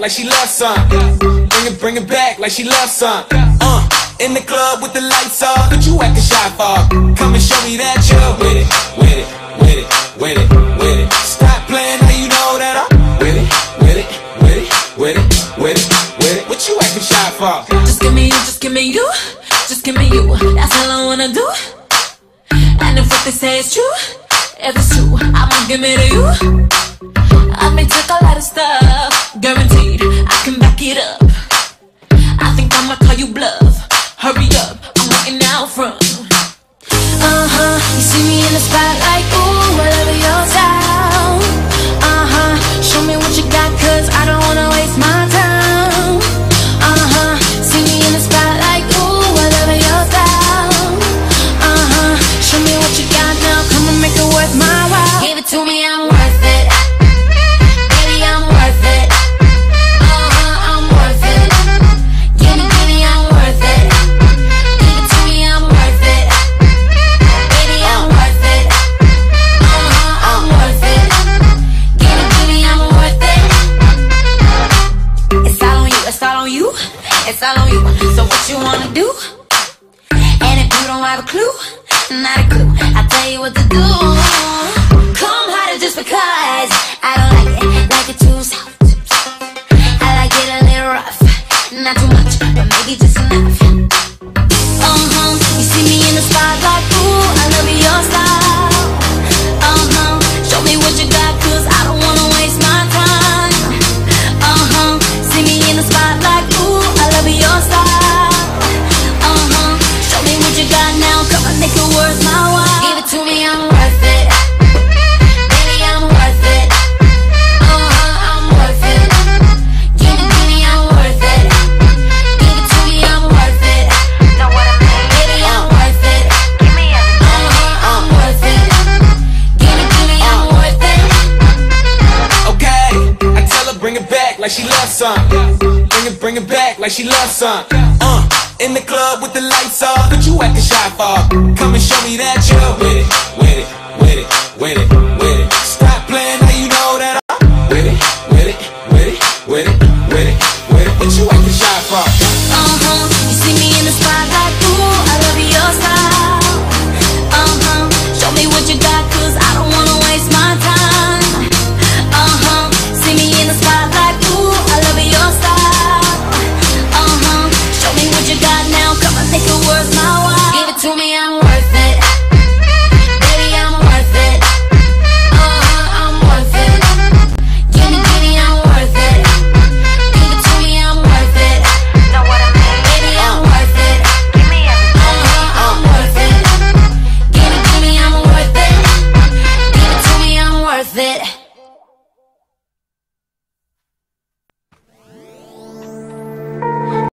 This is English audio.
like she loves some. Bring it back like she loves some. In the club with the lights off, but you acting shy for. Come and show me that you're with it, with it, with it, with it, with it. Stop playing, now you know that I'm with it, with it, with it, with it, with it, with it. What you acting shy for? Just give me you, just give me you, just give me you. That's all I wanna do. And if what they say is true, if it's true, I'ma give it to you. I may take a lot of stuff, guaranteed I can back it up. I think I'ma call you bluff. Hurry up, I'm waiting out front. You see me in the spotlight, ooh, I love your style. Show me what you got, cause I don't wanna waste my time. See me in the spotlight, ooh, I love your style. Show me what you got now, come and make it worth my while. Give it to me, I'm worth it. Baby, I'm worth it. I'm worth it. Give me, I'm worth it. Give it to me, I'm worth it. Baby, I'm worth it. I'm worth it. Give me, I'm worth it. It's all on you, it's all on you, it's all on you. So what you wanna do? And if you don't have a clue, not a clue, I'll tell you what to do. Come harder just because I don't like it too soft. I like it a little rough, not too much, but maybe just enough. You see me in the spotlight, ooh, I love your style. Show me what you got, cause I don't wanna waste my time. See me in the spotlight, ooh, I love your style. Show me what you got now, come on, make it worth my while. Give it to me, I'm worth it. Baby, I'm worth it. I'm worth it. Give me, I'm worth it. Give it to me, I'm worth it. Know what I mean? Baby, I'm worth it. Give me everything. I'm worth it. Give it to me, I'm worth it. Okay, I tell her bring it back like she loves some. Bring it back like she loves some. In the club with the lights off, but you acting shy for. Come and show me that you're with it, with it, with it, with it, with it. Stop playing, now you know that I'm with it, with it, with it, with it, with it, with it. What you acting shy for? You see me in the spotlight, ooh, I love your style. Show me what you got, cause I don't wanna waste my time. See me in the spotlight, ooh, I love your style. Show me what you got now, come on, make it worth my while. Give it to me, I'm worth it.